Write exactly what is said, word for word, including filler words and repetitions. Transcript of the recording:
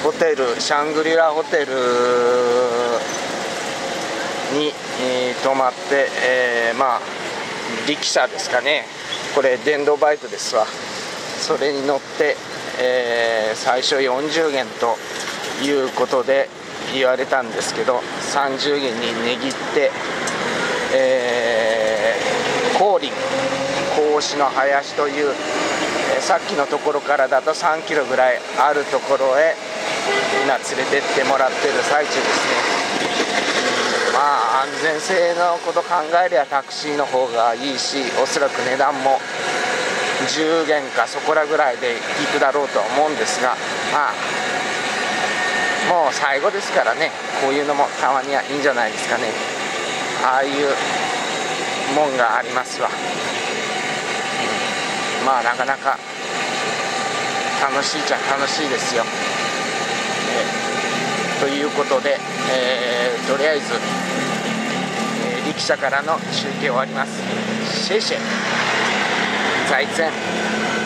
ホテルシャングリラホテルに、えー、泊まって、えー、まあ力車ですかね、これ電動バイクですわ。それに乗って、えー、最初よんじゅうげんということで言われたんですけど、さんじゅうげんに値切って、えー、高林甲子の林という、えー、さっきのところからだとさんキロぐらいあるところへ今連れてってもらってる最中ですね。まあ安全性のこと考えりゃタクシーの方がいいし、おそらく値段もじゅうげんかそこらぐらいで行くだろうとは思うんですが、まあもう最後ですからね、こういうのもたまにはいいんじゃないですかね。ああいうもんがありますわ。まあなかなか楽しいっちゃ楽しいですよ。えー、ということで、えー、とりあえず、えー、力車からの中継終わります。シェイシェイ、再见。